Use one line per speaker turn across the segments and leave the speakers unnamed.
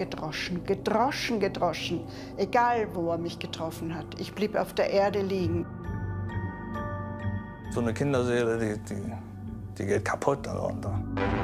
gedroschen, gedroschen, gedroschen. Egal, wo er mich getroffen hat. Ich blieb auf der Erde liegen.
So eine Kinderseele, die geht kaputt darunter.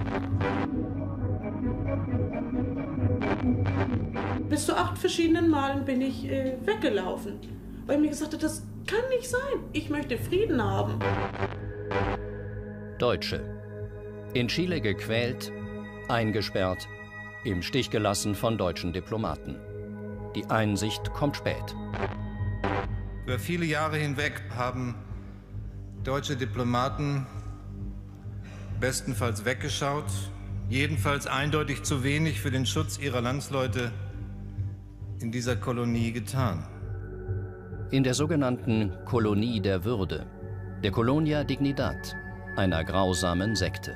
Bis zu 8 verschiedenen Malen bin ich weggelaufen, weil ich mir gesagt habe, das kann nicht sein. Ich möchte Frieden haben.
Deutsche. In Chile gequält, eingesperrt, im Stich gelassen von deutschen Diplomaten. Die Einsicht kommt spät.
Über viele Jahre hinweg haben deutsche Diplomaten bestenfalls weggeschaut, jedenfalls eindeutig zu wenig für den Schutz ihrer Landsleute in dieser Kolonie getan.
In der sogenannten Kolonie der Würde, der Colonia Dignidad, einer grausamen Sekte.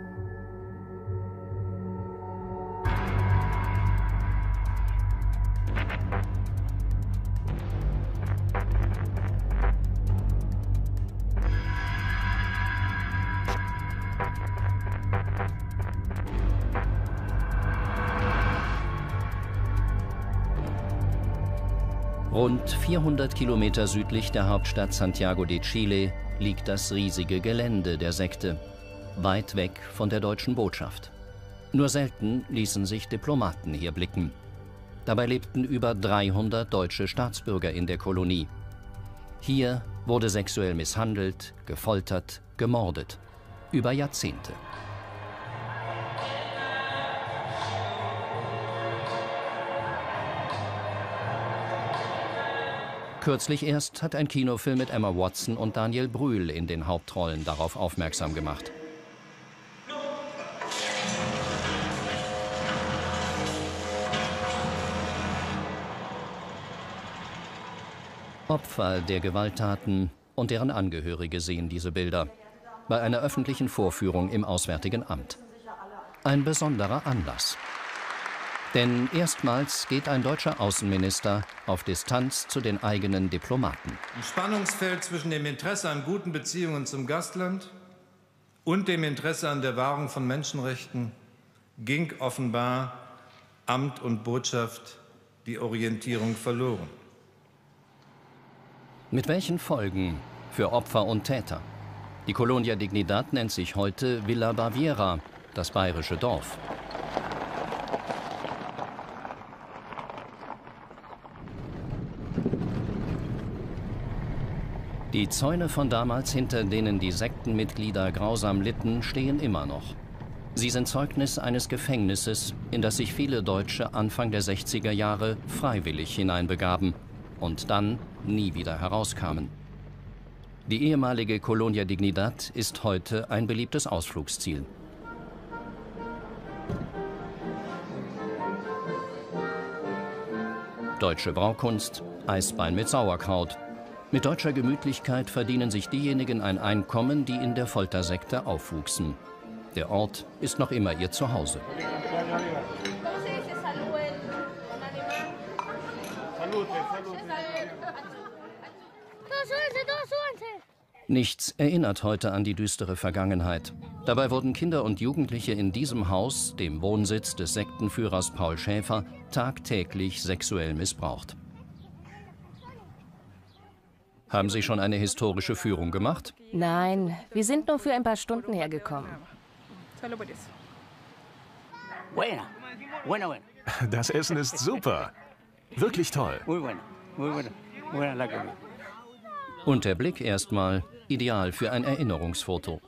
Rund 400 Kilometer südlich der Hauptstadt Santiago de Chile liegt das riesige Gelände der Sekte, weit weg von der deutschen Botschaft. Nur selten ließen sich Diplomaten hier blicken. Dabei lebten über 300 deutsche Staatsbürger in der Kolonie. Hier wurde sexuell misshandelt, gefoltert, gemordet. Über Jahrzehnte. Kürzlich erst hat ein Kinofilm mit Emma Watson und Daniel Brühl in den Hauptrollen darauf aufmerksam gemacht. Opfer der Gewalttaten und deren Angehörige sehen diese Bilder bei einer öffentlichen Vorführung im Auswärtigen Amt. Ein besonderer Anlass. Denn erstmals geht ein deutscher Außenminister auf Distanz zu den eigenen Diplomaten.
Im Spannungsfeld zwischen dem Interesse an guten Beziehungen zum Gastland und dem Interesse an der Wahrung von Menschenrechten ging offenbar Amt und Botschaft die Orientierung verloren.
Mit welchen Folgen für Opfer und Täter? Die Colonia Dignidad nennt sich heute Villa Baviera, das bayerische Dorf. Die Zäune von damals, hinter denen die Sektenmitglieder grausam litten, stehen immer noch. Sie sind Zeugnis eines Gefängnisses, in das sich viele Deutsche Anfang der 60er Jahre freiwillig hineinbegaben und dann nie wieder herauskamen. Die ehemalige Colonia Dignidad ist heute ein beliebtes Ausflugsziel. Deutsche Braukunst, Eisbein mit Sauerkraut. Mit deutscher Gemütlichkeit verdienen sich diejenigen ein Einkommen, die in der Foltersekte aufwuchsen. Der Ort ist noch immer ihr Zuhause. Nichts erinnert heute an die düstere Vergangenheit. Dabei wurden Kinder und Jugendliche in diesem Haus, dem Wohnsitz des Sektenführers Paul Schäfer, tagtäglich sexuell missbraucht. Haben Sie schon eine historische Führung gemacht?
Nein, wir sind nur für ein paar Stunden hergekommen.
Das Essen ist super. Wirklich toll.
Und der Blick erstmal ideal für ein Erinnerungsfoto.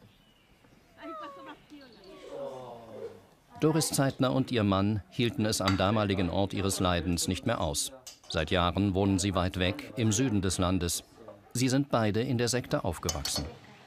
Doris Zeitner und ihr Mann hielten es am damaligen Ort ihres Leidens nicht mehr aus. Seit Jahren wohnen sie weit weg, im Süden des Landes. Sie sind beide in der Sekte aufgewachsen.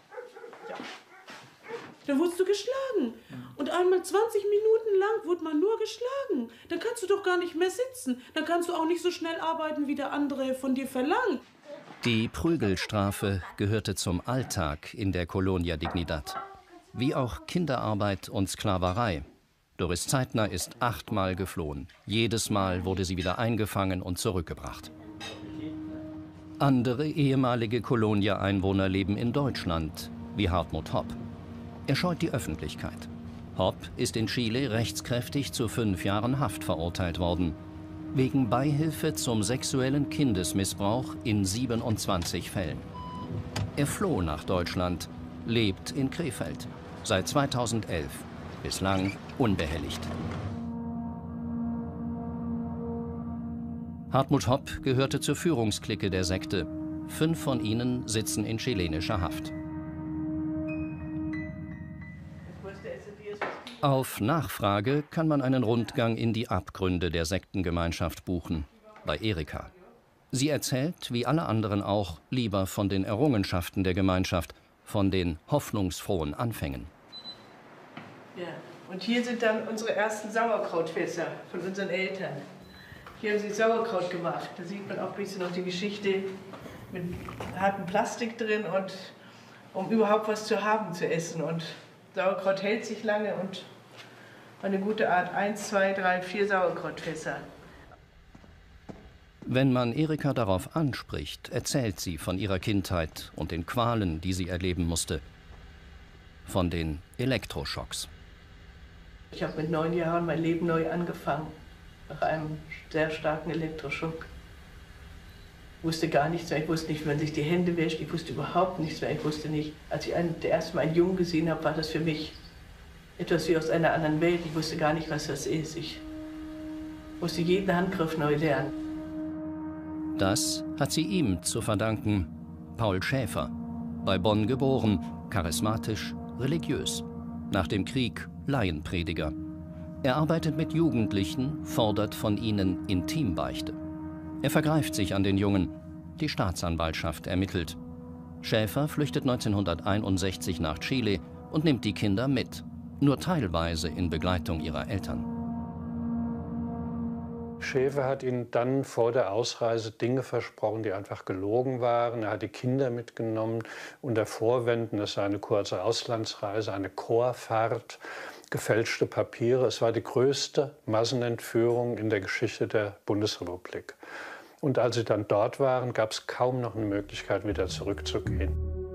Da wurdest du geschlagen. Und einmal 20 Minuten lang wurde man nur geschlagen. Dann kannst du doch gar nicht mehr sitzen. Dann kannst du auch nicht so schnell arbeiten, wie der andere von dir verlangt.
Die Prügelstrafe gehörte zum Alltag in der Colonia Dignidad. Wie auch Kinderarbeit und Sklaverei. Doris Zeitner ist 8-mal geflohen. Jedes Mal wurde sie wieder eingefangen und zurückgebracht. Andere ehemalige Colonia-Einwohner leben in Deutschland, wie Hartmut Hopp. Er scheut die Öffentlichkeit. Hopp ist in Chile rechtskräftig zu 5 Jahren Haft verurteilt worden. Wegen Beihilfe zum sexuellen Kindesmissbrauch in 27 Fällen. Er floh nach Deutschland, lebt in Krefeld. Seit 2011. Bislang unbehelligt. Hartmut Hopp gehörte zur Führungsklicke der Sekte. 5 von ihnen sitzen in chilenischer Haft. Auf Nachfrage kann man einen Rundgang in die Abgründe der Sektengemeinschaft buchen, bei Erika. Sie erzählt, wie alle anderen auch, lieber von den Errungenschaften der Gemeinschaft, von den hoffnungsfrohen Anfängen.
Ja, und hier sind dann unsere ersten Sauerkrautfässer von unseren Eltern. Hier haben sie Sauerkraut gemacht. Da sieht man auch ein bisschen noch die Geschichte mit hartem Plastik drin, und um überhaupt was zu haben zu essen. Und Sauerkraut hält sich lange und eine gute Art. 1, 2, 3, 4 Sauerkrautfässer.
Wenn man Erika darauf anspricht, erzählt sie von ihrer Kindheit und den Qualen, die sie erleben musste. Von den Elektroschocks.
Ich habe mit 9 Jahren mein Leben neu angefangen, nach einem sehr starken Elektroschock. Ich wusste gar nichts mehr, ich wusste nicht, wie man sich die Hände wäscht, ich wusste überhaupt nichts mehr. Ich wusste nicht, als ich das erste Mal einen Jungen gesehen habe, war das für mich etwas wie aus einer anderen Welt. Ich wusste gar nicht, was das ist. Ich musste jeden Handgriff neu lernen.
Das hat sie ihm zu verdanken. Paul Schäfer, bei Bonn geboren, charismatisch, religiös. Nach dem Krieg Laienprediger. Er arbeitet mit Jugendlichen, fordert von ihnen Intimbeichte. Er vergreift sich an den Jungen. Die Staatsanwaltschaft ermittelt. Schäfer flüchtet 1961 nach Chile und nimmt die Kinder mit. Nur teilweise in Begleitung ihrer Eltern.
Schäfer hat ihnen dann vor der Ausreise Dinge versprochen, die einfach gelogen waren. Er hat die Kinder mitgenommen unter Vorwänden, das sei eine kurze Auslandsreise, eine Chorfahrt, gefälschte Papiere. Es war die größte Massenentführung in der Geschichte der Bundesrepublik. Und als sie dann dort waren, gab es kaum noch eine Möglichkeit, wieder zurückzugehen.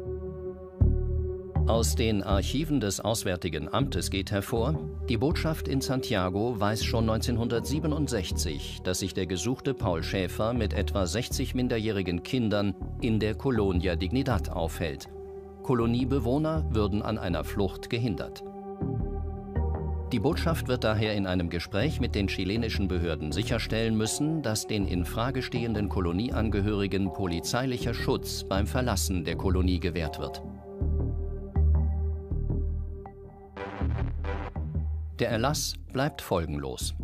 Aus den Archiven des Auswärtigen Amtes geht hervor, die Botschaft in Santiago weiß schon 1967, dass sich der gesuchte Paul Schäfer mit etwa 60 minderjährigen Kindern in der Colonia Dignidad aufhält. Koloniebewohner würden an einer Flucht gehindert. Die Botschaft wird daher in einem Gespräch mit den chilenischen Behörden sicherstellen müssen, dass den in Frage stehenden Kolonieangehörigen polizeilicher Schutz beim Verlassen der Kolonie gewährt wird. Der Erlass bleibt folgenlos.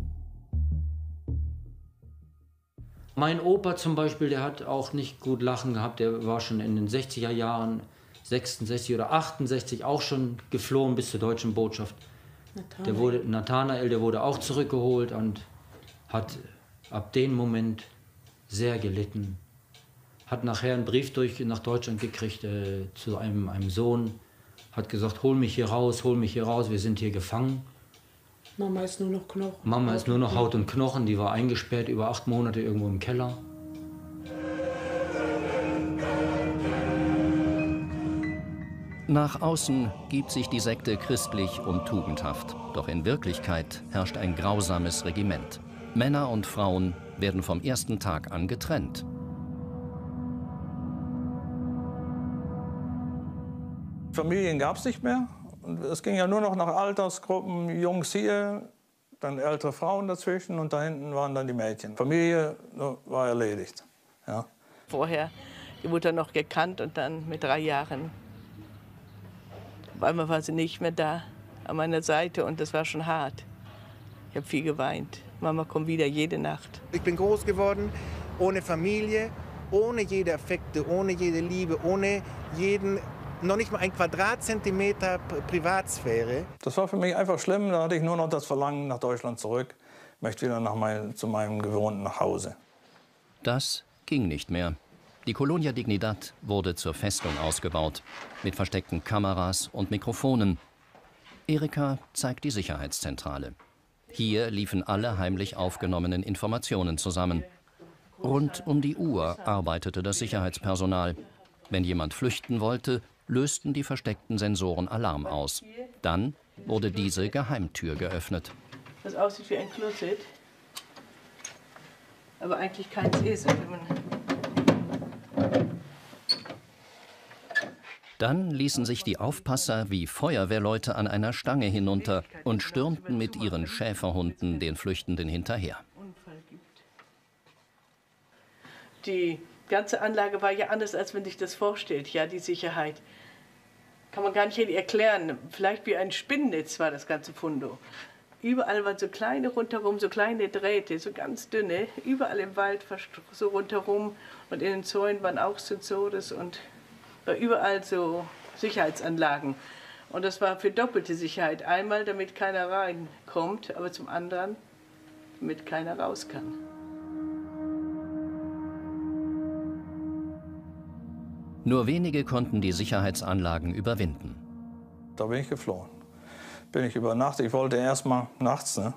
Mein Opa zum Beispiel, der hat auch nicht gut Lachen gehabt. Der war schon in den 60er Jahren, 66 oder 68 auch schon geflohen bis zur deutschen Botschaft. Nathanael, der wurde auch zurückgeholt und hat ab dem Moment sehr gelitten. Hat nachher einen Brief nach Deutschland gekriegt zu einem Sohn. Hat gesagt, hol mich hier raus, wir sind hier gefangen.
Mama ist nur noch Knochen.
Mama ist nur noch Haut und Knochen, die war eingesperrt über 8 Monate irgendwo im Keller.
Nach außen gibt sich die Sekte christlich und tugendhaft. Doch in Wirklichkeit herrscht ein grausames Regiment. Männer und Frauen werden vom ersten Tag an getrennt.
Familien gab es nicht mehr. Und es ging ja nur noch nach Altersgruppen, Jungs hier, dann ältere Frauen dazwischen und da hinten waren dann die Mädchen. Familie war erledigt. Ja.
Vorher die Mutter noch gekannt und dann mit 3 Jahren. Auf einmal war sie nicht mehr da an meiner Seite und das war schon hart. Ich habe viel geweint. Mama kommt wieder jede Nacht.
Ich bin groß geworden, ohne Familie, ohne jede Affekte, ohne jede Liebe, ohne jeden, noch nicht mal ein Quadratzentimeter Privatsphäre.
Das war für mich einfach schlimm. Da hatte ich nur noch das Verlangen nach Deutschland zurück. Ich möchte wieder zu meinem gewohnten Nachhause.
Das ging nicht mehr. Die Colonia Dignidad wurde zur Festung ausgebaut, mit versteckten Kameras und Mikrofonen. Erika zeigt die Sicherheitszentrale. Hier liefen alle heimlich aufgenommenen Informationen zusammen. Rund um die Uhr arbeitete das Sicherheitspersonal. Wenn jemand flüchten wollte, lösten die versteckten Sensoren Alarm aus. Dann wurde diese Geheimtür geöffnet.
Das aussieht wie ein Klosett, aber eigentlich keins ist.
Dann ließen sich die Aufpasser wie Feuerwehrleute an einer Stange hinunter und stürmten mit ihren Schäferhunden den Flüchtenden hinterher.
Die ganze Anlage war ja anders, als man sich das vorstellt, ja, die Sicherheit. Kann man gar nicht erklären. Vielleicht wie ein Spinnennetz war das ganze Fundo. Überall waren so kleine rundherum, so kleine Drähte, so ganz dünne, überall im Wald so rundherum. Und in den Zäunen waren auch Sensores und überall so Sicherheitsanlagen. Und das war für doppelte Sicherheit. Einmal, damit keiner reinkommt, aber zum anderen, damit keiner raus kann.
Nur wenige konnten die Sicherheitsanlagen überwinden.
Da bin ich geflohen. Bin ich über Nacht. Ich wollte erst mal nachts, ne?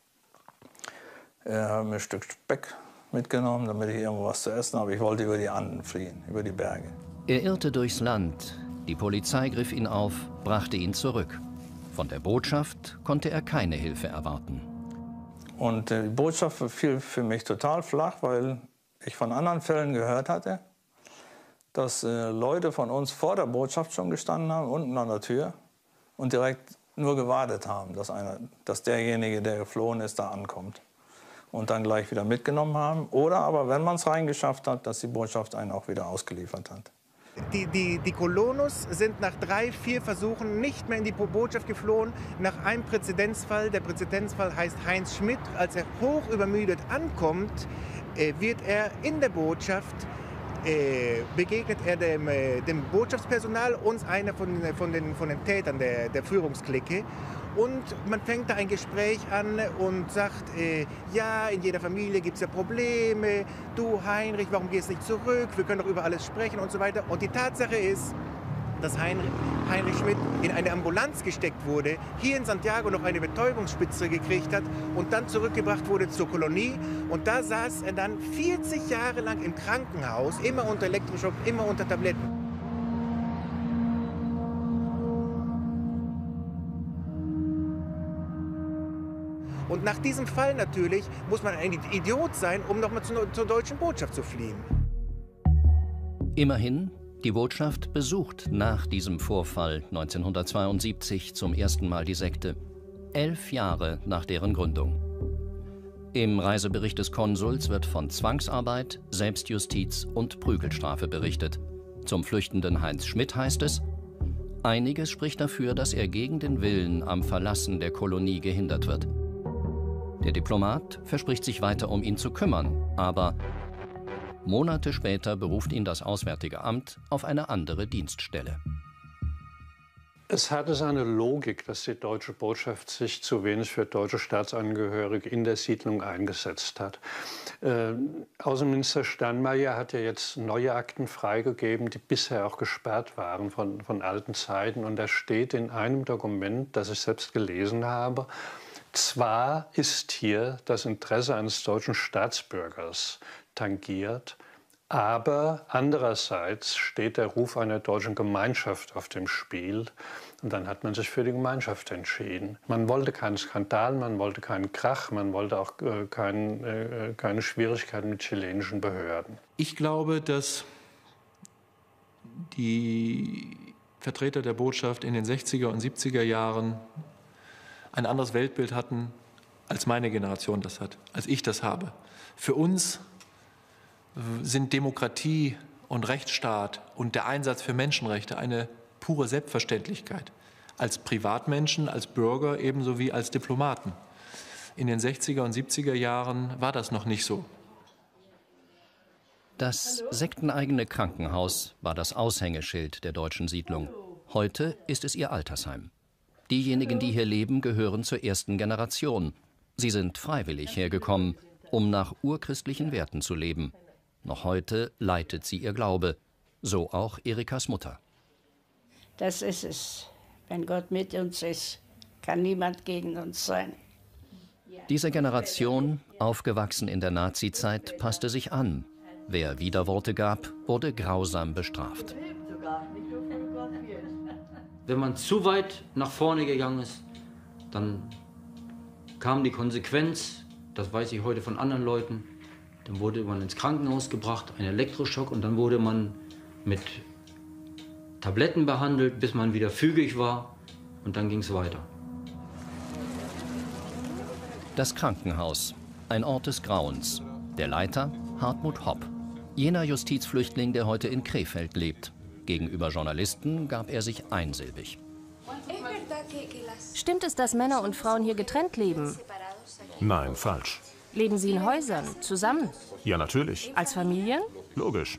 Habe mir ein Stück Speck mitgenommen, damit ich irgendwo was zu essen habe. Ich wollte über die Anden fliehen, über die Berge.
Er irrte durchs Land. Die Polizei griff ihn auf, brachte ihn zurück. Von der Botschaft konnte er keine Hilfe erwarten.
Und die Botschaft fiel für mich total flach, weil ich von anderen Fällen gehört hatte, dass Leute von uns vor der Botschaft schon gestanden haben, unten an der Tür, und direkt nur gewartet haben, dass derjenige, der geflohen ist, da ankommt. Und dann gleich wieder mitgenommen haben. Oder aber, wenn man es reingeschafft hat, dass die Botschaft einen auch wieder ausgeliefert hat.
Die Colonos sind nach 3, 4 Versuchen nicht mehr in die Botschaft geflohen. Nach einem Präzedenzfall, der Präzedenzfall heißt Heinz Schmidt, als er hochübermüdet ankommt, wird er in der Botschaft begegnet er dem Botschaftspersonal und einer von den Tätern der Führungsklicke. Und man fängt da ein Gespräch an und sagt, ja, in jeder Familie gibt es ja Probleme. Du, Heinrich, warum gehst du nicht zurück? Wir können doch über alles sprechen und so weiter. Und die Tatsache ist, dass Heinrich Schmidt in eine Ambulanz gesteckt wurde, hier in Santiago noch eine Betäubungsspritze gekriegt hat und dann zurückgebracht wurde zur Kolonie. Und da saß er dann 40 Jahre lang im Krankenhaus, immer unter Elektroschock, immer unter Tabletten. Und nach diesem Fall natürlich muss man ein Idiot sein, um nochmal zur deutschen Botschaft zu fliehen.
Immerhin, die Botschaft besucht nach diesem Vorfall 1972 zum ersten Mal die Sekte, 11 Jahre nach deren Gründung. Im Reisebericht des Konsuls wird von Zwangsarbeit, Selbstjustiz und Prügelstrafe berichtet. Zum flüchtenden Heinz Schmidt heißt es: Einiges spricht dafür, dass er gegen den Willen am Verlassen der Kolonie gehindert wird. Der Diplomat verspricht sich weiter um ihn zu kümmern, aber Monate später beruft ihn das Auswärtige Amt auf eine andere Dienststelle.
Es hatte seine Logik, dass die deutsche Botschaft sich zu wenig für deutsche Staatsangehörige in der Siedlung eingesetzt hat. Außenminister Steinmeier hat ja jetzt neue Akten freigegeben, die bisher auch gesperrt waren von alten Zeiten. Und da steht in einem Dokument, das ich selbst gelesen habe, zwar ist hier das Interesse eines deutschen Staatsbürgers tangiert, aber andererseits steht der Ruf einer deutschen Gemeinschaft auf dem Spiel. Und dann hat man sich für die Gemeinschaft entschieden. Man wollte keinen Skandal, man wollte keinen Krach, man wollte auch keine Schwierigkeiten mit chilenischen Behörden.
Ich glaube, dass die Vertreter der Botschaft in den 60er und 70er Jahren ein anderes Weltbild hatten, als meine Generation das hat, als ich das habe. Für uns sind Demokratie und Rechtsstaat und der Einsatz für Menschenrechte eine pure Selbstverständlichkeit. Als Privatmenschen, als Bürger ebenso wie als Diplomaten. In den 60er und 70er Jahren war das noch nicht so.
Das sekteneigene Krankenhaus war das Aushängeschild der deutschen Siedlung. Heute ist es ihr Altersheim. Diejenigen, die hier leben, gehören zur ersten Generation. Sie sind freiwillig hergekommen, um nach urchristlichen Werten zu leben. Noch heute leitet sie ihr Glaube, so auch Erikas Mutter.
Das ist es. Wenn Gott mit uns ist, kann niemand gegen uns sein.
Diese Generation, aufgewachsen in der Nazizeit, passte sich an. Wer Widerworte gab, wurde grausam bestraft.
Wenn man zu weit nach vorne gegangen ist, Dann kam die Konsequenz, das weiß ich heute von anderen Leuten, dann wurde man ins Krankenhaus gebracht, ein Elektroschock, und dann wurde man mit Tabletten behandelt, bis man wieder fügig war, und dann ging es weiter.
Das Krankenhaus, ein Ort des Grauens. Der Leiter Hartmut Hopp, jener Justizflüchtling, der heute in Krefeld lebt. Gegenüber Journalisten gab er sich einsilbig.
Stimmt es, dass Männer und Frauen hier getrennt leben?
Nein, falsch.
Leben sie in Häusern, zusammen?
Ja, natürlich.
Als Familien?
Logisch.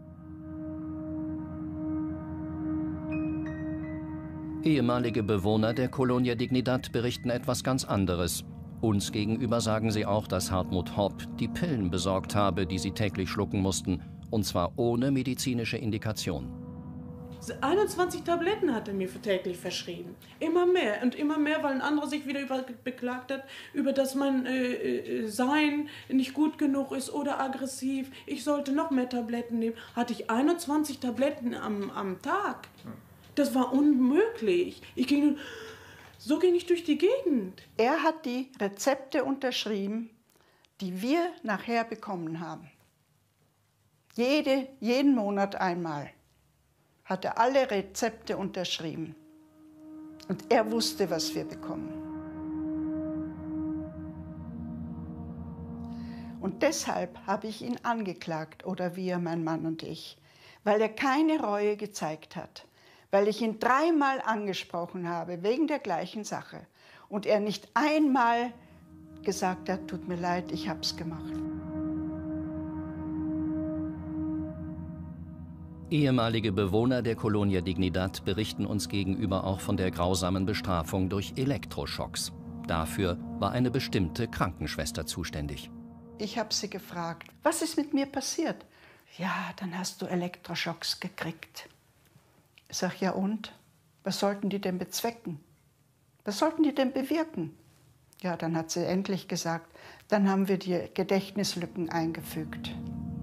Ehemalige Bewohner der Colonia Dignidad berichten etwas ganz anderes. Uns gegenüber sagen sie auch, dass Hartmut Hopp die Pillen besorgt habe, die sie täglich schlucken mussten, und zwar ohne medizinische Indikation.
21 Tabletten hat er mir täglich verschrieben. Immer mehr und immer mehr, weil ein anderer sich wieder beklagt hat, über dass mein Sein nicht gut genug ist oder aggressiv. Ich sollte noch mehr Tabletten nehmen. Hatte ich 21 Tabletten am Tag. Das war unmöglich. So ging ich durch die Gegend.
Er hat die Rezepte unterschrieben, die wir nachher bekommen haben. Jeden Monat einmal hat er alle Rezepte unterschrieben. Und er wusste, was wir bekommen. Und deshalb habe ich ihn angeklagt, oder wir, mein Mann und ich, weil er keine Reue gezeigt hat, weil ich ihn 3-mal angesprochen habe wegen der gleichen Sache und er nicht einmal gesagt hat, tut mir leid, ich hab's gemacht.
Ehemalige Bewohner der Colonia Dignidad berichten uns gegenüber auch von der grausamen Bestrafung durch Elektroschocks. Dafür war eine bestimmte Krankenschwester zuständig.
Ich habe sie gefragt, was ist mit mir passiert? Ja, dann hast du Elektroschocks gekriegt. Ich sage, ja und? Was sollten die denn bezwecken? Was sollten die denn bewirken? Ja, dann hat sie endlich gesagt, dann haben wir die Gedächtnislücken eingefügt.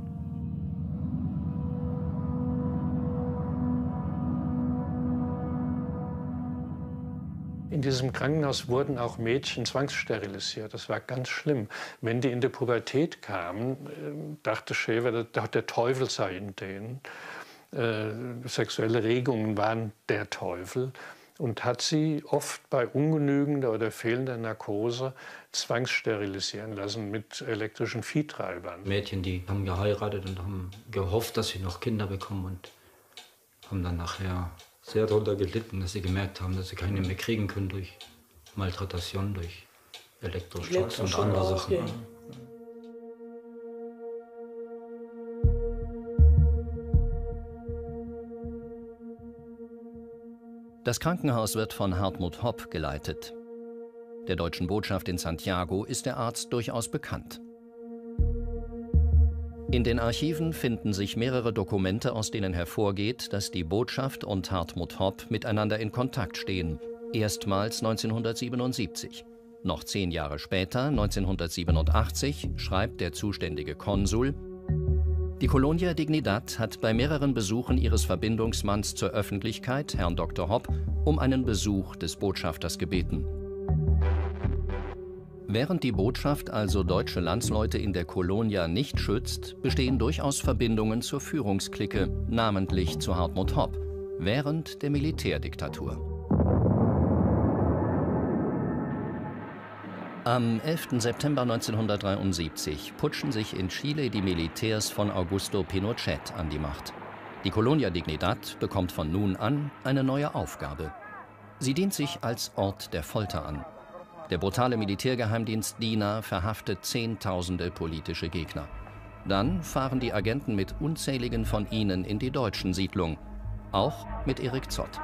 In diesem Krankenhaus wurden auch Mädchen zwangssterilisiert. Das war ganz schlimm. Wenn die in die Pubertät kamen, dachte Schäfer, der Teufel sei in denen. Sexuelle Regungen waren der Teufel und hat sie oft bei ungenügender oder fehlender Narkose zwangssterilisieren lassen mit elektrischen Viehtreibern.
Mädchen, die haben geheiratet und haben gehofft, dass sie noch Kinder bekommen und haben dann nachher sehr darunter gelitten, dass sie gemerkt haben, dass sie keine mehr kriegen können durch Malträtation, durch Elektroschocks und andere Sachen. Ja.
Das Krankenhaus wird von Hartmut Hopp geleitet. Der deutschen Botschaft in Santiago ist der Arzt durchaus bekannt. In den Archiven finden sich mehrere Dokumente, aus denen hervorgeht, dass die Botschaft und Hartmut Hopp miteinander in Kontakt stehen. Erstmals 1977. Noch 10 Jahre später, 1987, schreibt der zuständige Konsul: Die Colonia Dignidad hat bei mehreren Besuchen ihres Verbindungsmanns zur Öffentlichkeit, Herrn Dr. Hopp, um einen Besuch des Botschafters gebeten. Während die Botschaft also deutsche Landsleute in der Colonia nicht schützt, bestehen durchaus Verbindungen zur Führungsklicke, namentlich zu Hartmut Hopp, während der Militärdiktatur. Am 11. September 1973 putschen sich in Chile die Militärs von Augusto Pinochet an die Macht. Die Colonia Dignidad bekommt von nun an eine neue Aufgabe. Sie dient sich als Ort der Folter an. Der brutale Militärgeheimdienst DINA verhaftet Zehntausende politische Gegner. Dann fahren die Agenten mit unzähligen von ihnen in die deutschen Siedlungen, auch mit Erik Zott.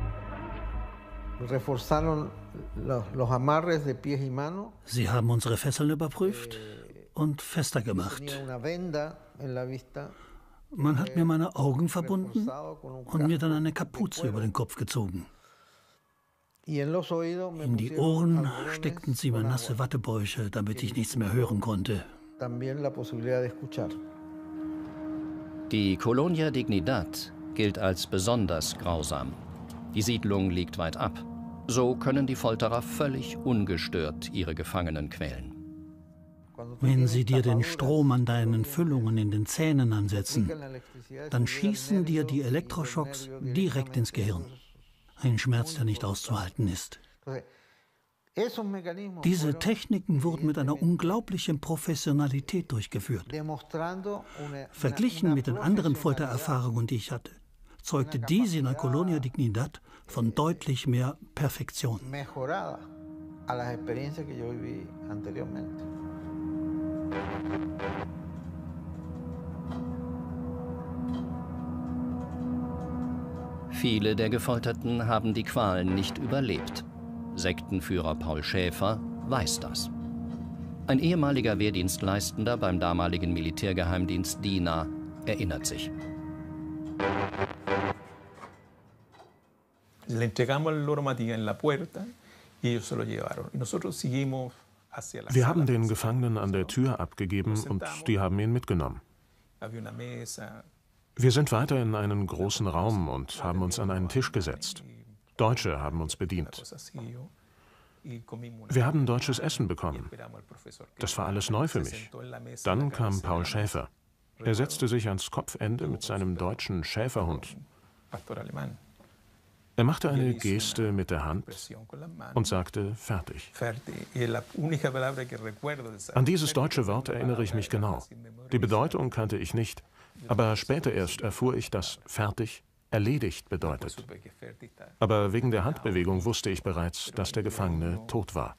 Sie haben unsere Fesseln überprüft und fester gemacht. Man hat mir meine Augen verbunden und mir dann eine Kapuze über den Kopf gezogen. In die Ohren steckten sie mir nasse Wattebäusche, damit ich nichts mehr hören konnte.
Die Colonia Dignidad gilt als besonders grausam. Die Siedlung liegt weit ab. So können die Folterer völlig ungestört ihre Gefangenen quälen.
Wenn sie dir den Strom an deinen Füllungen in den Zähnen ansetzen, dann schießen dir die Elektroschocks direkt ins Gehirn. Ein Schmerz, der nicht auszuhalten ist. Diese Techniken wurden mit einer unglaublichen Professionalität durchgeführt. Verglichen mit den anderen Foltererfahrungen, die ich hatte, zeugte diese in der Colonia Dignidad von deutlich mehr Perfektion.
Viele der Gefolterten haben die Qualen nicht überlebt. Sektenführer Paul Schäfer weiß das. Ein ehemaliger Wehrdienstleistender beim damaligen Militärgeheimdienst DINA erinnert sich.
Wir haben den Gefangenen an der Tür abgegeben und die haben ihn mitgenommen. Wir sind weiter in einen großen Raum und haben uns an einen Tisch gesetzt. Deutsche haben uns bedient. Wir haben deutsches Essen bekommen. Das war alles neu für mich. Dann kam Paul Schäfer. Er setzte sich ans Kopfende mit seinem deutschen Schäferhund. Er machte eine Geste mit der Hand und sagte fertig. An dieses deutsche Wort erinnere ich mich genau. Die Bedeutung kannte ich nicht, aber später erst erfuhr ich, dass fertig erledigt bedeutet. Aber wegen der Handbewegung wusste ich bereits, dass der Gefangene tot war.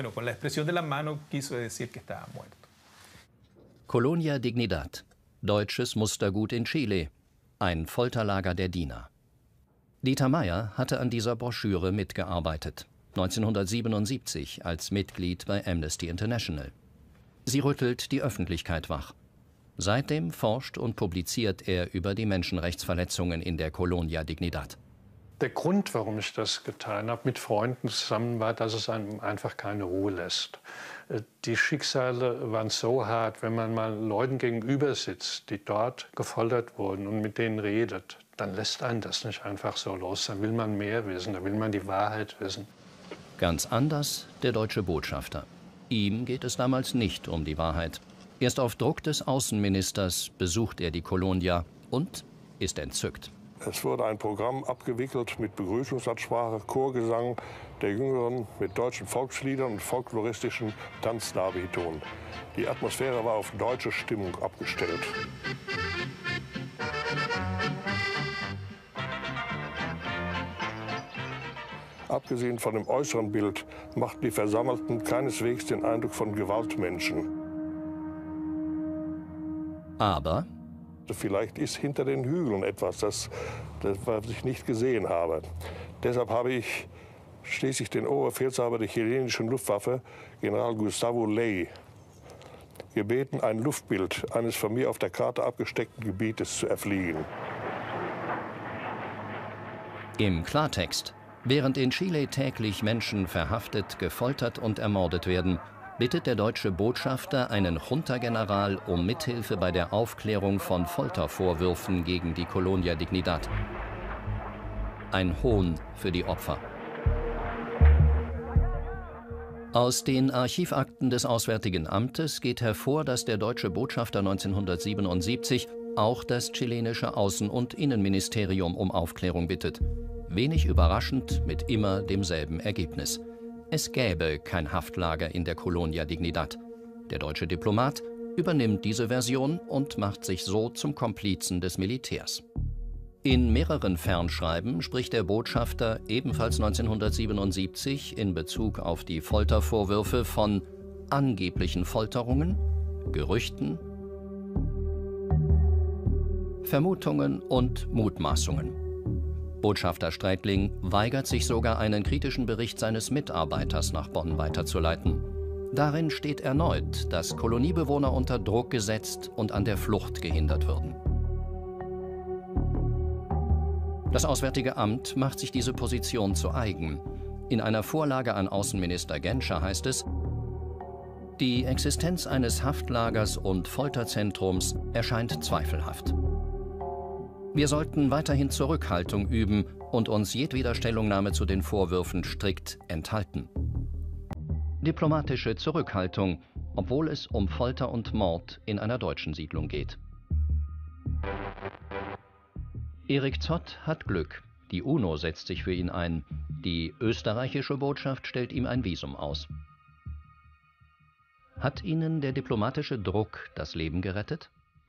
Colonia Dignidad, deutsches Mustergut in Chile, ein Folterlager der DINA. Dieter Meier hatte an dieser Broschüre mitgearbeitet, 1977 als Mitglied bei Amnesty International. Sie rüttelt die Öffentlichkeit wach. Seitdem forscht und publiziert er über die Menschenrechtsverletzungen in der Colonia Dignidad.
Der Grund, warum ich das getan habe, mit Freunden zusammen, war, dass es einem einfach keine Ruhe lässt. Die Schicksale waren so hart, wenn man mal Leuten gegenüber sitzt, die dort gefoltert wurden und mit denen redet, dann lässt einen das nicht einfach so los. Dann will man mehr wissen, dann will man die Wahrheit wissen.
Ganz anders der deutsche Botschafter. Ihm geht es damals nicht um die Wahrheit. Erst auf Druck des Außenministers besucht er die Colonia und ist entzückt.
Es wurde ein Programm abgewickelt mit Begrüßungsansprache, Chorgesang der Jüngeren mit deutschen Volksliedern und folkloristischen Tanzdarbietung. Die Atmosphäre war auf deutsche Stimmung abgestellt. Abgesehen von dem äußeren Bild machten die Versammelten keineswegs den Eindruck von Gewaltmenschen.
Aber
vielleicht ist hinter den Hügeln etwas, das was ich nicht gesehen habe. Deshalb habe ich schließlich den Oberbefehlshaber der chilenischen Luftwaffe, General Gustavo Ley, gebeten, ein Luftbild eines von mir auf der Karte abgesteckten Gebietes zu erfliegen.
Im Klartext: Während in Chile täglich Menschen verhaftet, gefoltert und ermordet werden, bittet der deutsche Botschafter einen Junta-General um Mithilfe bei der Aufklärung von Foltervorwürfen gegen die Colonia Dignidad. Ein Hohn für die Opfer. Aus den Archivakten des Auswärtigen Amtes geht hervor, dass der deutsche Botschafter 1977 auch das chilenische Außen- und Innenministerium um Aufklärung bittet. Wenig überraschend mit immer demselben Ergebnis. Es gäbe kein Haftlager in der Colonia Dignidad. Der deutsche Diplomat übernimmt diese Version und macht sich so zum Komplizen des Militärs. In mehreren Fernschreiben spricht der Botschafter ebenfalls 1977 in Bezug auf die Foltervorwürfe von angeblichen Folterungen, Gerüchten, Vermutungen und Mutmaßungen. Botschafter Streitling weigert sich sogar, einen kritischen Bericht seines Mitarbeiters nach Bonn weiterzuleiten. Darin steht erneut, dass Koloniebewohner unter Druck gesetzt und an der Flucht gehindert würden. Das Auswärtige Amt macht sich diese Position zu eigen. In einer Vorlage an Außenminister Genscher heißt es: Die Existenz eines Haftlagers und Folterzentrums erscheint zweifelhaft. Wir sollten weiterhin Zurückhaltung üben und uns jedweder Stellungnahme zu den Vorwürfen strikt enthalten. Diplomatische Zurückhaltung, obwohl es um Folter und Mord in einer deutschen Siedlung geht. Erik Zott hat Glück. Die UNO setzt sich für ihn ein. Die österreichische Botschaft stellt ihm ein Visum aus. Hat Ihnen der diplomatische Druck das Leben gerettet?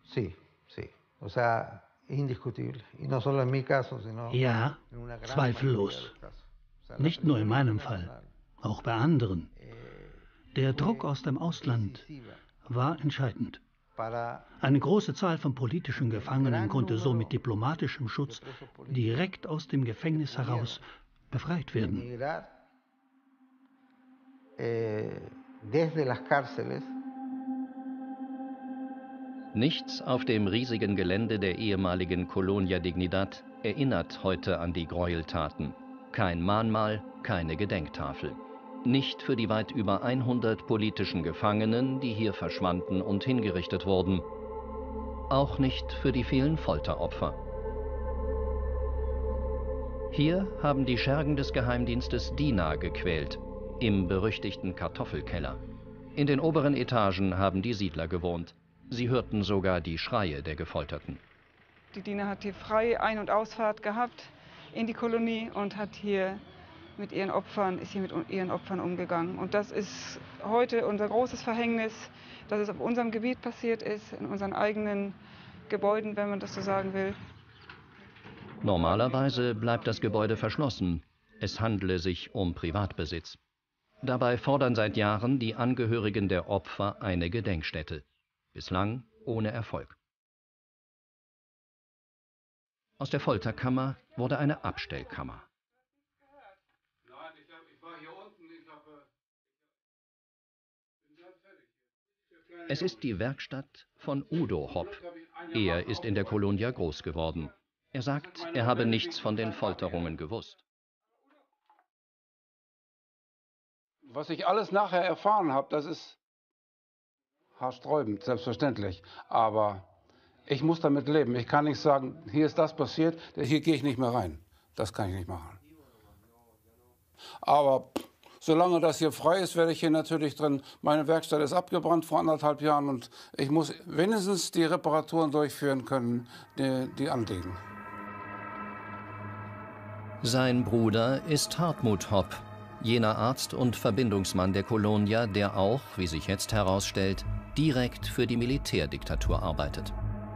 Ja, zweifellos. Nicht nur in meinem Fall, auch bei anderen. Der Druck aus dem Ausland war entscheidend. Eine große Zahl von politischen Gefangenen konnte so mit diplomatischem Schutz direkt aus dem Gefängnis heraus befreit werden.
Nichts auf dem riesigen Gelände der ehemaligen Colonia Dignidad erinnert heute an die Gräueltaten. Kein Mahnmal, keine Gedenktafel. Nicht für die weit über 100 politischen Gefangenen, die hier verschwanden und hingerichtet wurden. Auch nicht für die vielen Folteropfer. Hier haben die Schergen des Geheimdienstes Dina gequält, im berüchtigten Kartoffelkeller. In den oberen Etagen haben die Siedler gewohnt. Sie hörten sogar die Schreie der Gefolterten.
Die Dina hat hier freie Ein- und Ausfahrt gehabt in die Kolonie und ist hier mit ihren Opfern umgegangen. Und das ist heute unser großes Verhängnis, dass es auf unserem Gebiet passiert ist, in unseren eigenen Gebäuden, wenn man das so sagen will.
Normalerweise bleibt das Gebäude verschlossen. Es handele sich um Privatbesitz. Dabei fordern seit Jahren die Angehörigen der Opfer eine Gedenkstätte. Bislang ohne Erfolg. Aus der Folterkammer wurde eine Abstellkammer. Es ist die Werkstatt von Udo Hopp. Er ist in der Colonia groß geworden. Er sagt, er habe nichts von den Folterungen gewusst.
Was ich alles nachher erfahren habe, das ist haarsträubend, selbstverständlich. Aber ich muss damit leben. Ich kann nicht sagen, hier ist das passiert, hier gehe ich nicht mehr rein. Das kann ich nicht machen. Aber solange das hier frei ist, werde ich hier natürlich drin. Meine Werkstatt ist abgebrannt vor 1,5 Jahren und ich muss wenigstens die Reparaturen durchführen können, die anliegen.
Sein Bruder ist Hartmut Hopp, jener Arzt und Verbindungsmann der Colonia, der auch, wie sich jetzt herausstellt, direkt für die Militärdiktatur arbeitet.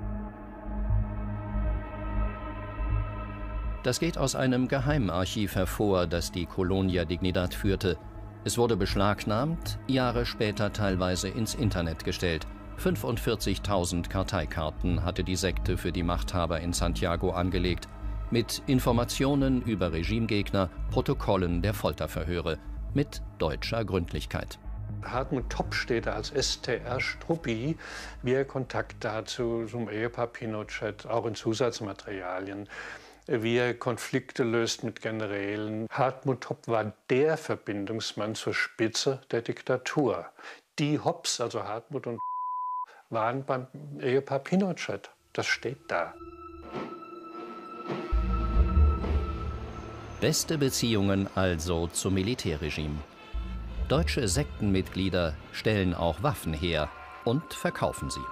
Das geht aus einem Geheimarchiv hervor, das die Colonia Dignidad führte. Es wurde beschlagnahmt, Jahre später teilweise ins Internet gestellt. 45.000 Karteikarten hatte die Sekte für die Machthaber in Santiago angelegt, mit Informationen über Regimegegner, Protokollen der Folterverhöre, mit deutscher Gründlichkeit.
Hartmut Hopp steht da als STR-Struppi, wie er Kontakt dazu zum Ehepaar Pinochet, auch in Zusatzmaterialien, wie er Konflikte löst mit Generälen. Hartmut Hopp war der Verbindungsmann zur Spitze der Diktatur. Die Hopps, also Hartmut und waren beim Ehepaar Pinochet. Das steht da.
Beste Beziehungen also zum Militärregime. Deutsche Sektenmitglieder stellen auch Waffen her und verkaufen sie.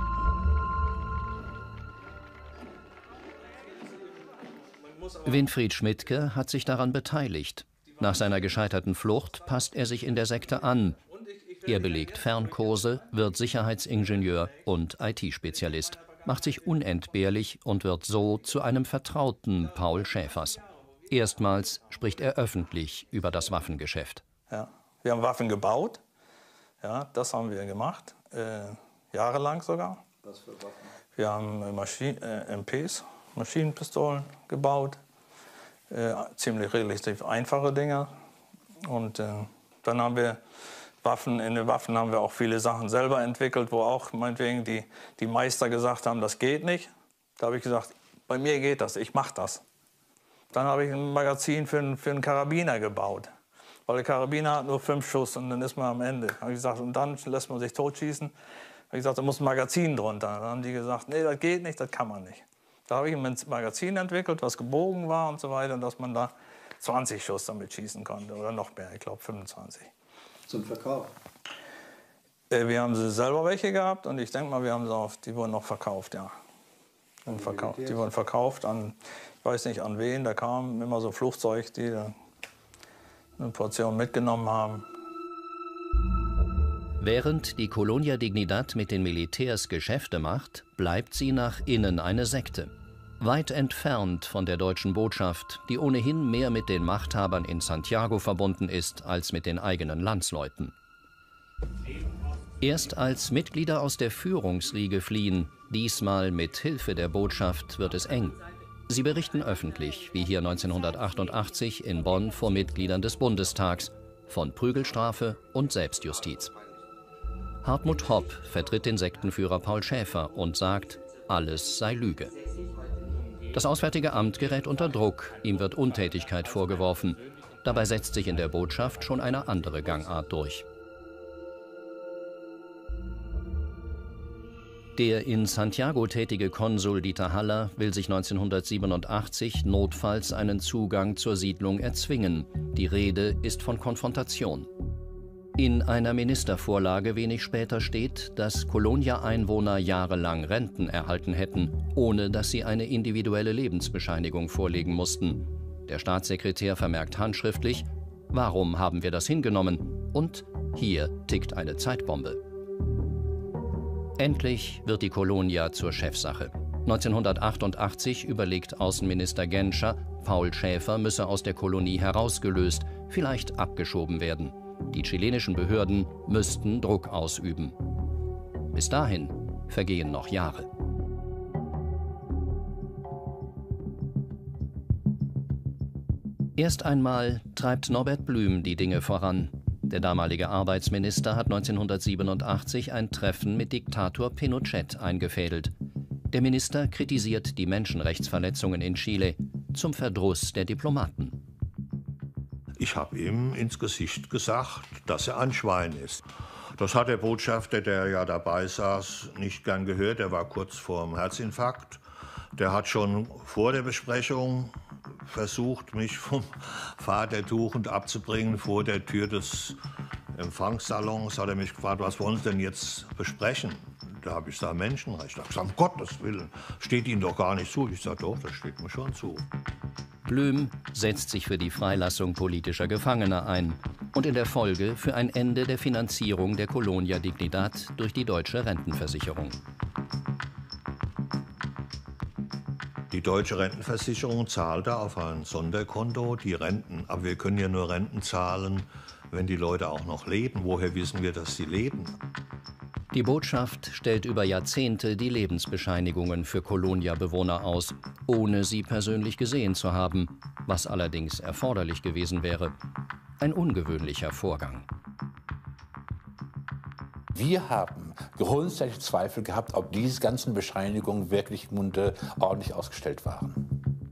Winfried Schmidtke hat sich daran beteiligt. Nach seiner gescheiterten Flucht passt er sich in der Sekte an. Er belegt Fernkurse, wird Sicherheitsingenieur und IT-Spezialist, macht sich unentbehrlich und wird so zu einem Vertrauten Paul Schäfers. Erstmals spricht er öffentlich über das Waffengeschäft.
Ja, wir haben Waffen gebaut. Ja, das haben wir gemacht. Jahrelang sogar. Was für Waffen? Wir haben MPs, Maschinenpistolen gebaut. Ziemlich relativ einfache Dinger. Und dann haben wir Waffen. In den Waffen haben wir auch viele Sachen selber entwickelt, wo auch meinetwegen die Meister gesagt haben, das geht nicht. Da habe ich gesagt, bei mir geht das, ich mache das. Dann habe ich ein Magazin für einen Karabiner gebaut. Weil der Karabiner hat nur 5 Schuss und dann ist man am Ende. Habe ich gesagt, und dann lässt man sich totschießen. Habe ich gesagt, da muss ein Magazin drunter. Dann haben die gesagt, nee, das geht nicht, das kann man nicht. Da habe ich ein Magazin entwickelt, was gebogen war und so weiter, dass man da 20 Schuss damit schießen konnte oder noch mehr, ich glaube 25.
Zum Verkauf?
Wir haben sie selber welche gehabt und ich denke mal, die wurden noch verkauft, ja. Die wurden verkauft an, ich weiß nicht an wen, da kam immer so ein Flugzeug, die eine Portion mitgenommen haben.
Während die Colonia Dignidad mit den Militärs Geschäfte macht, bleibt sie nach innen eine Sekte. Weit entfernt von der deutschen Botschaft, die ohnehin mehr mit den Machthabern in Santiago verbunden ist als mit den eigenen Landsleuten. Erst als Mitglieder aus der Führungsriege fliehen, diesmal mit Hilfe der Botschaft, wird es eng. Sie berichten öffentlich, wie hier 1988 in Bonn vor Mitgliedern des Bundestags, von Prügelstrafe und Selbstjustiz. Hartmut Hopp vertritt den Sektenführer Paul Schäfer und sagt, alles sei Lüge. Das Auswärtige Amt gerät unter Druck, ihm wird Untätigkeit vorgeworfen. Dabei setzt sich in der Botschaft schon eine andere Gangart durch. Der in Santiago tätige Konsul Dieter Haller will sich 1987 notfalls einen Zugang zur Siedlung erzwingen. Die Rede ist von Konfrontation. In einer Ministervorlage wenig später steht, dass Colonia-Einwohner jahrelang Renten erhalten hätten, ohne dass sie eine individuelle Lebensbescheinigung vorlegen mussten. Der Staatssekretär vermerkt handschriftlich, warum haben wir das hingenommen? Und hier tickt eine Zeitbombe. Endlich wird die Colonia zur Chefsache. 1988 überlegt Außenminister Genscher, Paul Schäfer müsse aus der Kolonie herausgelöst, vielleicht abgeschoben werden. Die chilenischen Behörden müssten Druck ausüben. Bis dahin vergehen noch Jahre. Erst einmal treibt Norbert Blüm die Dinge voran. Der damalige Arbeitsminister hat 1987 ein Treffen mit Diktator Pinochet eingefädelt. Der Minister kritisiert die Menschenrechtsverletzungen in Chile zum Verdruss der Diplomaten.
Ich habe ihm ins Gesicht gesagt, dass er ein Schwein ist. Das hat der Botschafter, der ja dabei saß, nicht gern gehört. Er war kurz vor dem Herzinfarkt. Der hat schon vor der Besprechung versucht, mich vom Vatertuchend abzubringen. Vor der Tür des Empfangssalons hat er mich gefragt, was wollen Sie denn jetzt besprechen? Da habe ich gesagt, Menschenrechte. Ich habe gesagt, um Gottes Willen, steht Ihnen doch gar nicht zu. Ich sage, doch, das steht mir schon zu.
Blüm setzt sich für die Freilassung politischer Gefangener ein und in der Folge für ein Ende der Finanzierung der Colonia Dignidad durch die deutsche Rentenversicherung.
Die deutsche Rentenversicherung zahlte auf ein Sonderkonto die Renten. Aber wir können ja nur Renten zahlen, wenn die Leute auch noch leben. Woher wissen wir, dass sie leben?
Die Botschaft stellt über Jahrzehnte die Lebensbescheinigungen für Colonia-Bewohner aus, ohne sie persönlich gesehen zu haben, was allerdings erforderlich gewesen wäre. Ein ungewöhnlicher Vorgang.
Wir haben grundsätzlich Zweifel gehabt, ob diese ganzen Bescheinigungen wirklich ordentlich ausgestellt waren.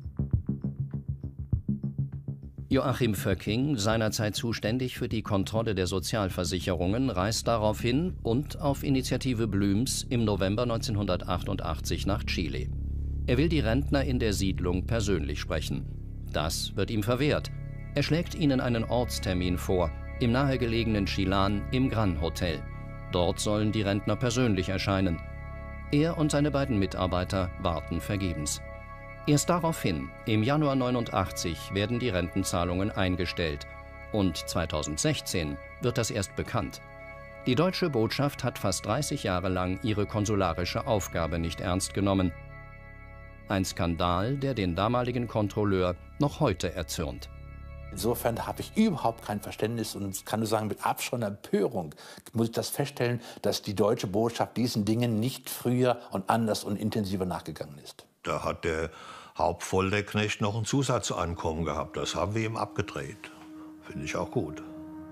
Joachim Vöcking, seinerzeit zuständig für die Kontrolle der Sozialversicherungen, reist daraufhin und auf Initiative Blüms im November 1988 nach Chile. Er will die Rentner in der Siedlung persönlich sprechen. Das wird ihm verwehrt. Er schlägt ihnen einen Ortstermin vor, im nahegelegenen Chillán im Gran Hotel. Dort sollen die Rentner persönlich erscheinen. Er und seine beiden Mitarbeiter warten vergebens. Erst daraufhin, im Januar 1989, werden die Rentenzahlungen eingestellt. Und 2016 wird das erst bekannt. Die deutsche Botschaft hat fast 30 Jahre lang ihre konsularische Aufgabe nicht ernst genommen. Ein Skandal, der den damaligen Kontrolleur noch heute erzürnt.
Insofern habe ich überhaupt kein Verständnis und kann nur sagen, mit Abscheu und Empörung muss ich das feststellen, dass die deutsche Botschaft diesen Dingen nicht früher und anders und intensiver nachgegangen ist.
Da hat der Hauptfolterknecht noch ein Zusatzeinkommen gehabt. Das haben wir ihm abgedreht. Finde ich auch gut.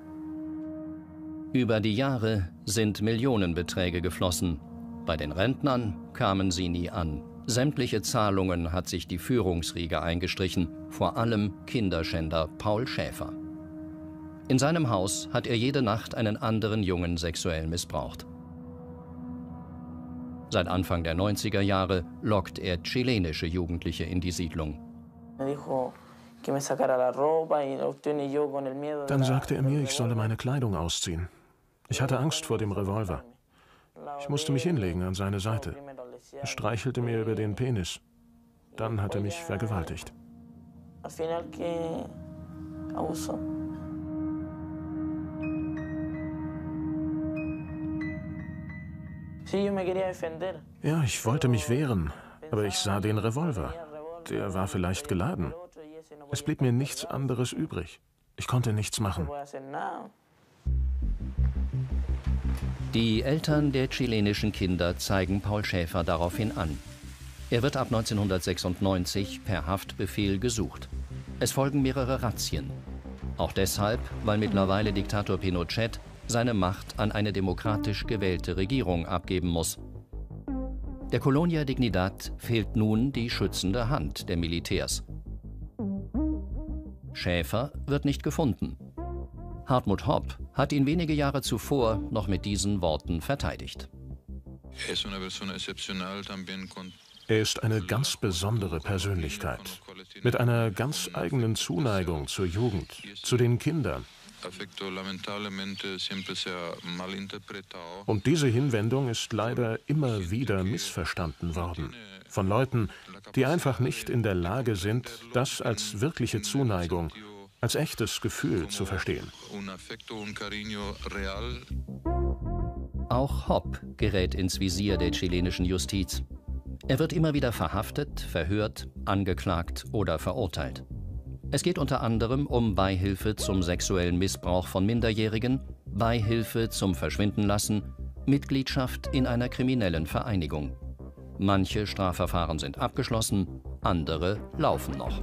Über die Jahre sind Millionenbeträge geflossen. Bei den Rentnern kamen sie nie an. Sämtliche Zahlungen hat sich die Führungsriege eingestrichen, vor allem Kinderschänder Paul Schäfer. In seinem Haus hat er jede Nacht einen anderen Jungen sexuell missbraucht. Seit Anfang der 90er Jahre lockt er chilenische Jugendliche in die Siedlung.
Dann sagte er mir, ich solle meine Kleidung ausziehen. Ich hatte Angst vor dem Revolver. Ich musste mich hinlegen an seine Seite. Er streichelte mir über den Penis. Dann hat er mich vergewaltigt. Ja, ich wollte mich wehren, aber ich sah den Revolver. Der war vielleicht geladen. Es blieb mir nichts anderes übrig. Ich konnte nichts machen.
Die Eltern der chilenischen Kinder zeigen Paul Schäfer daraufhin an. Er wird ab 1996 per Haftbefehl gesucht. Es folgen mehrere Razzien. Auch deshalb, weil mittlerweile Diktator Pinochet seine Macht an eine demokratisch gewählte Regierung abgeben muss. Der Colonia Dignidad fehlt nun die schützende Hand der Militärs. Schäfer wird nicht gefunden. Hartmut Hopp hat ihn wenige Jahre zuvor noch mit diesen Worten verteidigt.
Er ist eine ganz besondere Persönlichkeit, mit einer ganz eigenen Zuneigung zur Jugend, zu den Kindern. Und diese Hinwendung ist leider immer wieder missverstanden worden. Von Leuten, die einfach nicht in der Lage sind, das als wirkliche Zuneigung, als echtes Gefühl zu verstehen.
Auch Hopp gerät ins Visier der chilenischen Justiz. Er wird immer wieder verhaftet, verhört, angeklagt oder verurteilt. Es geht unter anderem um Beihilfe zum sexuellen Missbrauch von Minderjährigen, Beihilfe zum Verschwindenlassen, Mitgliedschaft in einer kriminellen Vereinigung. Manche Strafverfahren sind abgeschlossen, andere laufen noch.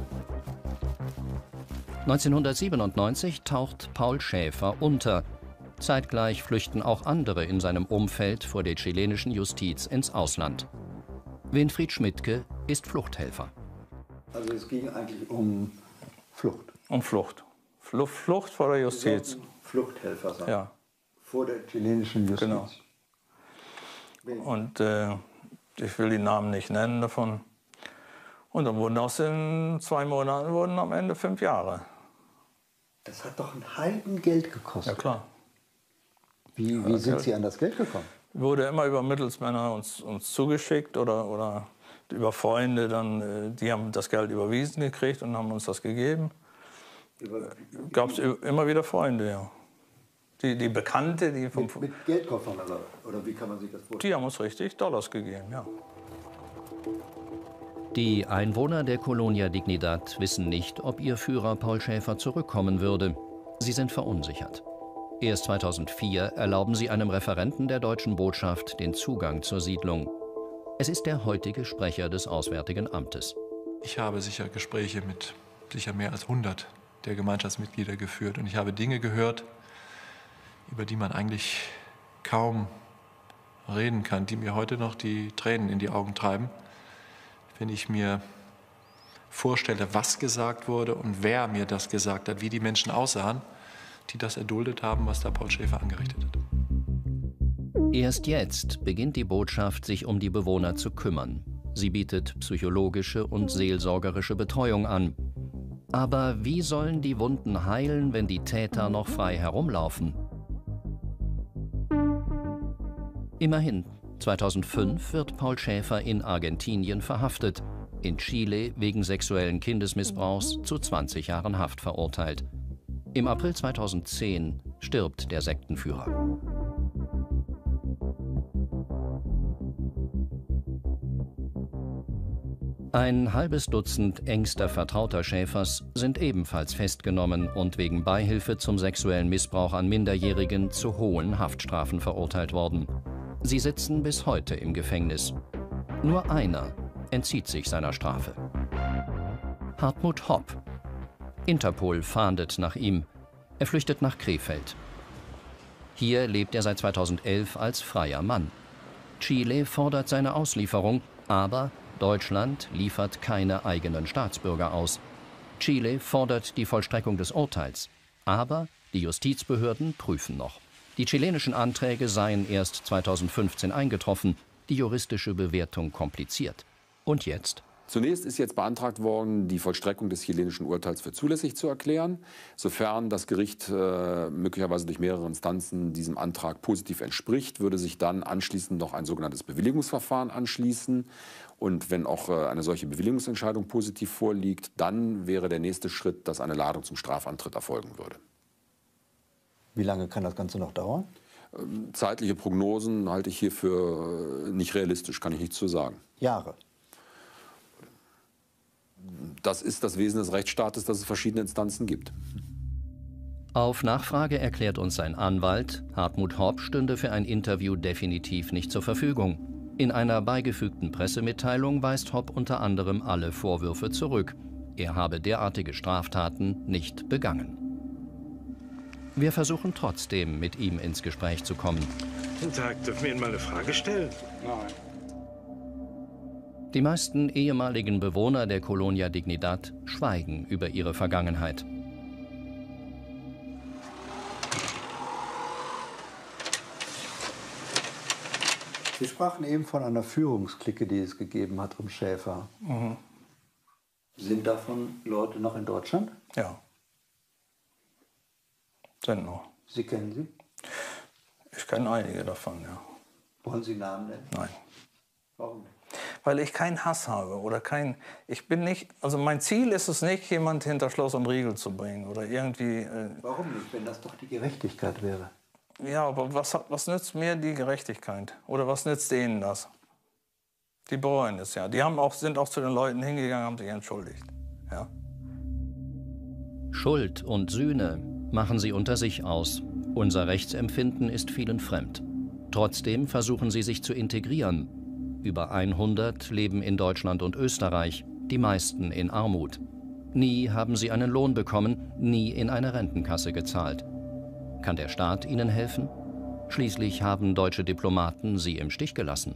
1997 taucht Paul Schäfer unter. Zeitgleich flüchten auch andere in seinem Umfeld vor der chilenischen Justiz ins Ausland. Winfried Schmidtke ist Fluchthelfer.
Also es ging eigentlich um Flucht.
Um Flucht. Flucht vor der Justiz.
Fluchthelfer sein.
Ja.
Vor der chilenischen Justiz.
Genau. Und ich will die Namen nicht nennen davon. Und dann wurden aus den 2 Monaten wurden am Ende 5 Jahre.
Das hat doch ein Heidengeld gekostet.
Ja, klar.
Wie sind Sie an das Geld gekommen?
Wurde immer über Mittelsmänner uns zugeschickt oder über Freunde, dann, die haben das Geld überwiesen gekriegt und haben uns das gegeben. Gab es immer wieder Freunde, ja. Die Bekannte, die
mit Geldkoffern oder wie kann man sich das vorstellen?
Die haben uns richtig Dollars gegeben, ja.
Die Einwohner der Colonia Dignidad wissen nicht, ob ihr Führer Paul Schäfer zurückkommen würde. Sie sind verunsichert. Erst 2004 erlauben sie einem Referenten der deutschen Botschaft den Zugang zur Siedlung. Es ist der heutige Sprecher des Auswärtigen Amtes.
Ich habe sicher Gespräche mit sicher mehr als 100 der Gemeinschaftsmitglieder geführt. Und ich habe Dinge gehört, über die man eigentlich kaum reden kann, die mir heute noch die Tränen in die Augen treiben, wenn ich mir vorstelle, was gesagt wurde und wer mir das gesagt hat, wie die Menschen aussahen, die das erduldet haben, was da Paul Schäfer angerichtet hat.
Erst jetzt beginnt die Botschaft, sich um die Bewohner zu kümmern. Sie bietet psychologische und seelsorgerische Betreuung an. Aber wie sollen die Wunden heilen, wenn die Täter noch frei herumlaufen? Immerhin, 2005 wird Paul Schäfer in Argentinien verhaftet, in Chile wegen sexuellen Kindesmissbrauchs zu 20 Jahren Haft verurteilt. Im April 2010 stirbt der Sektenführer. Ein halbes Dutzend engster Vertrauter Schäfers sind ebenfalls festgenommen und wegen Beihilfe zum sexuellen Missbrauch an Minderjährigen zu hohen Haftstrafen verurteilt worden. Sie sitzen bis heute im Gefängnis. Nur einer entzieht sich seiner Strafe. Hartmut Hopp. Interpol fahndet nach ihm. Er flüchtet nach Krefeld. Hier lebt er seit 2011 als freier Mann. Chile fordert seine Auslieferung, aber Deutschland liefert keine eigenen Staatsbürger aus. Chile fordert die Vollstreckung des Urteils, aber die Justizbehörden prüfen noch. Die chilenischen Anträge seien erst 2015 eingetroffen. Die juristische Bewertung kompliziert. Und jetzt?
Zunächst ist jetzt beantragt worden, die Vollstreckung des chilenischen Urteils für zulässig zu erklären. Sofern das Gericht möglicherweise durch mehrere Instanzen diesem Antrag positiv entspricht, würde sich dann anschließend noch ein sogenanntes Bewilligungsverfahren anschließen. Und wenn auch eine solche Bewilligungsentscheidung positiv vorliegt, dann wäre der nächste Schritt, dass eine Ladung zum Strafantritt erfolgen würde.
Wie lange kann das Ganze noch dauern?
Zeitliche Prognosen halte ich hier für nicht realistisch, kann ich nicht zu sagen.
Jahre.
Das ist das Wesen des Rechtsstaates, dass es verschiedene Instanzen gibt.
Auf Nachfrage erklärt uns sein Anwalt, Hartmut Hopp stünde für ein Interview definitiv nicht zur Verfügung. In einer beigefügten Pressemitteilung weist Hopp unter anderem alle Vorwürfe zurück. Er habe derartige Straftaten nicht begangen. Wir versuchen trotzdem, mit ihm ins Gespräch zu kommen.
Guten Tag, dürfen wir Ihnen mal eine Frage stellen?
Nein.
Die meisten ehemaligen Bewohner der Colonia Dignidad schweigen über ihre Vergangenheit.
Sie sprachen eben von einer Führungsklicke, die es gegeben hat um Schäfer.
Mhm.
Sind davon Leute noch in Deutschland?
Ja. Sind noch.
Sie kennen sie?
Ich kenne einige davon, ja.
Wollen Sie Namen nennen?
Nein.
Warum nicht?
Weil ich keinen Hass habe oder ich bin nicht, also mein Ziel ist es nicht, jemand hinter Schloss und Riegel zu bringen oder irgendwie.
Warum nicht, wenn das doch die Gerechtigkeit wäre?
Ja, aber was nützt mir die Gerechtigkeit? Oder was nützt denen das? Die bereuen es ja. Die sind auch zu den Leuten hingegangen, haben sich entschuldigt. Ja.
Schuld und Sühne machen sie unter sich aus. Unser Rechtsempfinden ist vielen fremd. Trotzdem versuchen sie sich zu integrieren. Über 100 leben in Deutschland und Österreich, die meisten in Armut. Nie haben sie einen Lohn bekommen, nie in eine Rentenkasse gezahlt. Kann der Staat ihnen helfen? Schließlich haben deutsche Diplomaten sie im Stich gelassen.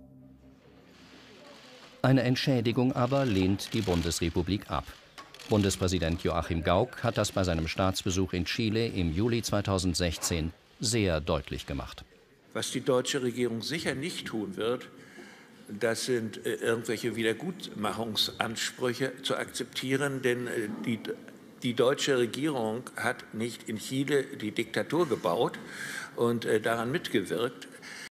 Eine Entschädigung aber lehnt die Bundesrepublik ab. Bundespräsident Joachim Gauck hat das bei seinem Staatsbesuch in Chile im Juli 2016 sehr deutlich gemacht.
Was die deutsche Regierung sicher nicht tun wird, das sind irgendwelche Wiedergutmachungsansprüche zu akzeptieren, denn die deutsche Regierung hat nicht in Chile die Diktatur gebaut und daran mitgewirkt.